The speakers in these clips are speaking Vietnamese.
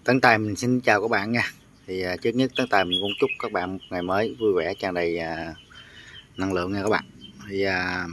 Tấn Tài mình xin chào các bạn nha. Thì trước nhất Tấn Tài mình cũng chúc các bạn một ngày mới vui vẻ, tràn đầy năng lượng nha các bạn. Thì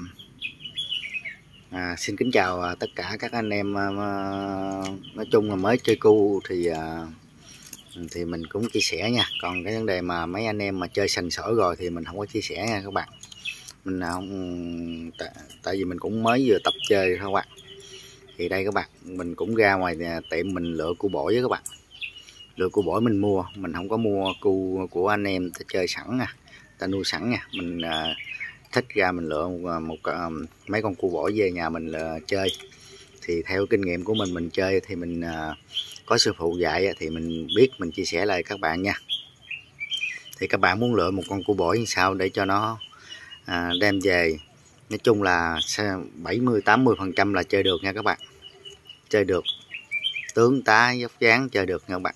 xin kính chào tất cả các anh em nói chung là mới chơi cu thì mình cũng chia sẻ nha. Còn cái vấn đề mà mấy anh em mà chơi sành sỏi rồi thì mình không có chia sẻ nha các bạn. Mình không tại vì mình cũng mới vừa tập chơi thôi các bạn. Thì đây các bạn, mình cũng ra ngoài tiệm mình lựa cu bổi với các bạn. Lựa cu bổi mình mua, mình không có mua cu của anh em ta chơi sẵn nha, ta nuôi sẵn nha. Mình thích ra mình lựa mấy con cu bổi về nhà mình chơi. Thì theo kinh nghiệm của mình chơi thì mình có sư phụ dạy thì mình biết, mình chia sẻ lại các bạn nha. Thì các bạn muốn lựa một con cu bổi như sao để cho nó đem về, nói chung là 70-80% là chơi được nha các bạn. Chơi được, tướng tá dốc dáng chơi được nha các bạn.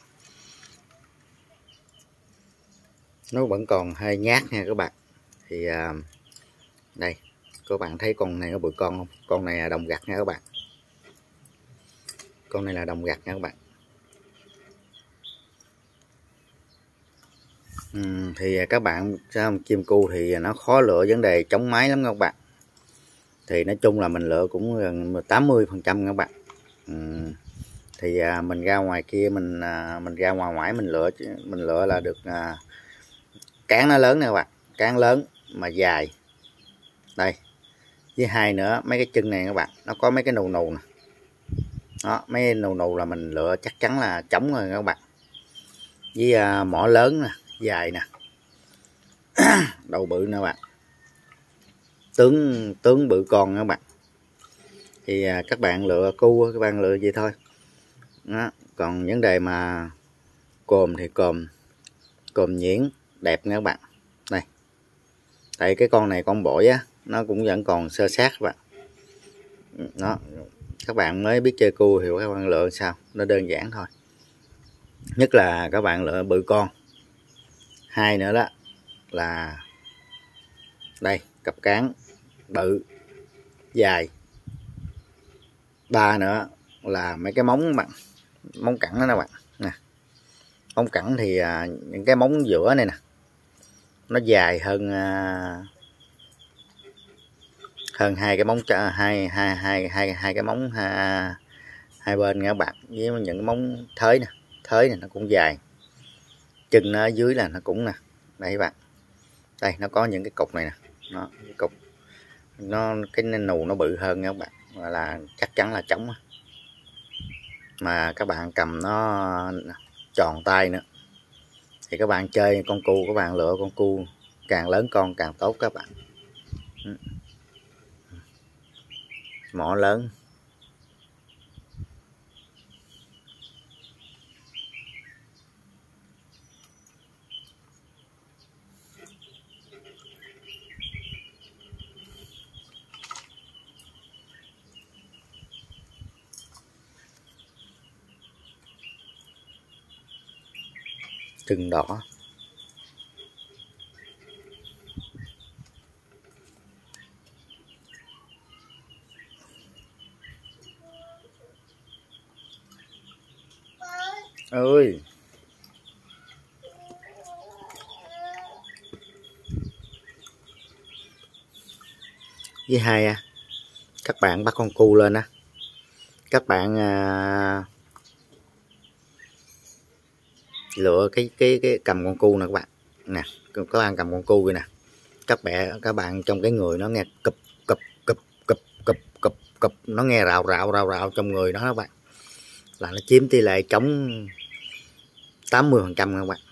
Nó vẫn còn hơi nhát nha các bạn. Thì đây các bạn thấy con này nó bự con không? Con này là đồng gặt nha các bạn. Con này là đồng gặt nha các bạn. Thì các bạn chim cu thì nó khó lựa vấn đề chống máy lắm các bạn. Thì nói chung là mình lựa cũng gần 80% các bạn. Thì mình ra ngoài kia mình ra ngoài mình lựa là được cán nó lớn nè các bạn, cán lớn mà dài đây. Với hai nữa, mấy cái chân này các bạn, nó có mấy cái nù nù nè, đó, mấy nù nù là mình lựa chắc chắn là trống rồi các bạn. Với mỏ lớn nè, dài nè, đầu bự nè các bạn, tướng bự con các bạn. Thì các bạn lựa cu, các bạn lựa gì thôi đó. Còn vấn đề mà cồm thì cồm nhuyễn đẹp nha các bạn. Đây, tại cái con này con bổi á, nó cũng vẫn còn sơ sát các bạn. Đó, các bạn mới biết chơi cu thì các bạn lựa sao, nó đơn giản thôi. Nhất là các bạn lựa bự con. Hai nữa đó là đây, cặp cán bự dài. Ba nữa là mấy cái móng bạn, móng cẳng đó nè bạn nè. Móng cẳng thì những cái móng giữa này nè, nó dài hơn hai cái móng hai cái móng hai bên nha các bạn. Với những cái móng thới này nó cũng dài. Chân nó ở dưới là nó cũng nè, đây các bạn, đây nó có những cái cục này nè, nó cái cục nó cái nù nó bự hơn nha các bạn, là chắc chắn là trống. Mà các bạn cầm nó tròn tay nữa thì các bạn chơi con cu, các bạn lựa con cu càng lớn con càng tốt các bạn. Mỏ lớn. Trừng đỏ. Ơi, với hai các bạn bắt con cu lên á, các bạn lựa cái cầm con cu nè các bạn nè, các bạn cầm con cu rồi nè, các bạn trong cái người nó nghe cụp cụp cụp cụp cụp cụp cụp, nó nghe rào rào trong người đó các bạn, là nó chiếm tỷ lệ trống 80% các bạn.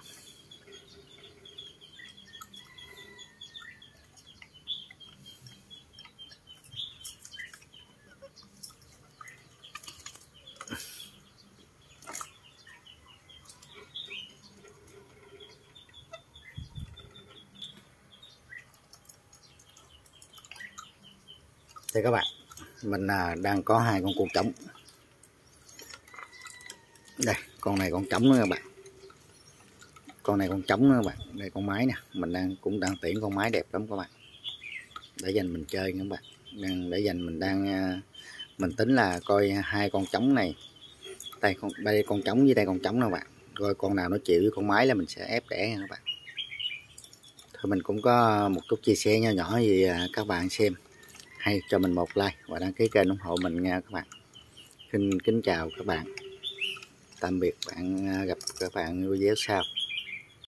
Thì các bạn, mình đang có hai con cu trống. Đây, con này con trống nữa các bạn. Con này con trống nữa các bạn. Đây con mái nè, mình cũng đang tuyển con mái đẹp lắm các bạn. Để dành mình chơi các bạn. Để dành mình tính là coi hai con trống này đây con trống với đây con trống nè các bạn, coi con nào nó chịu với con mái là mình sẽ ép đẻ nha các bạn. Thôi mình cũng có một chút chia sẻ nhỏ nhỏ gì các bạn xem hay, cho mình một like và đăng ký kênh ủng hộ mình nha các bạn. Kính chào các bạn, tạm biệt bạn, gặp các bạn video sau.